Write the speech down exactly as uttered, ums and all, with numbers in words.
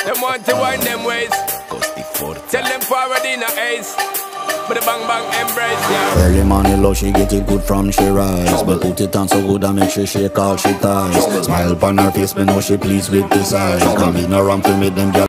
Them want to wind them ways. Tell them forward in a ace. But the bang bang embrace, yeah. Early morning love, she get it good from she rise. But put it on so good and make she shake all she ties. Smile upon her face, me know she pleased with this eyes. Come in around to make them